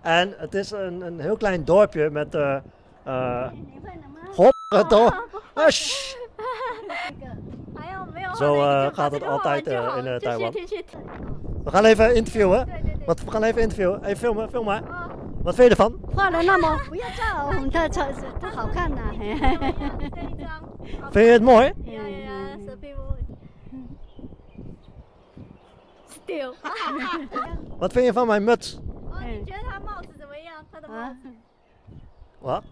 En het is een heel klein dorpje met godverdomme. Zo gaat het altijd in Taiwan. We gaan even interviewen. We gaan even interviewen. Even filmen, film maar. Wat vind je ervan? Vind je het mooi? Stil. Wat vind je van mijn muts? Wat?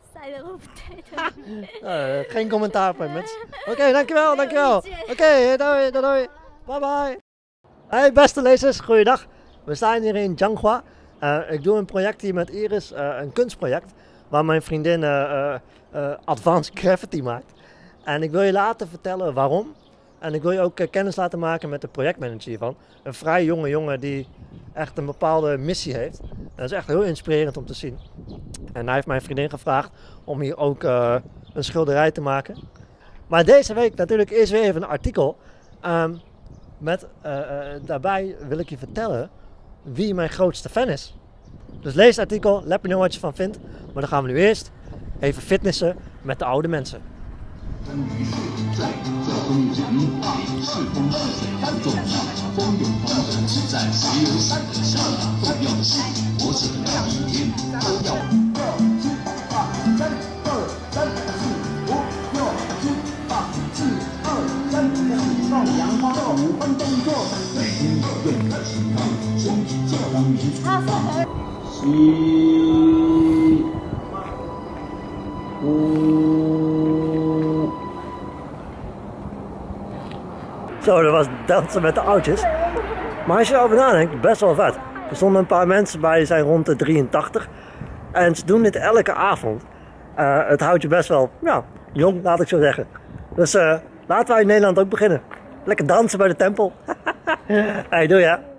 Geen commentaar op mijn muts. Oké, dankjewel, dankjewel. Oké, doei, doei. Bye bye. Hey beste lezers, goeiedag. We staan hier in Changhua. Ik doe een project hier met Iris, een kunstproject. Waar mijn vriendin advanced graffiti maakt. En ik wil je laten vertellen waarom. En ik wil je ook kennis laten maken met de projectmanager hiervan. Een vrij jonge jongen die echt een bepaalde missie heeft. Dat is echt heel inspirerend om te zien. En hij heeft mijn vriendin gevraagd om hier ook een schilderij te maken. Maar deze week natuurlijk eerst weer even een artikel. Daarbij wil ik je vertellen wie mijn grootste fan is. Dus lees het artikel, let me know wat je ervan vindt. Maar dan gaan we nu eerst even fitnessen met de oude mensen. Zo, dat was dansen met de oudjes. Maar als je erover nadenkt, best wel vet. Er stonden een paar mensen bij, die zijn rond de 83. En ze doen dit elke avond. Het houdt je best wel, ja, jong, laat ik zo zeggen. Dus laten wij in Nederland ook beginnen. Lekker dansen bij de tempel. Hey, doei hè.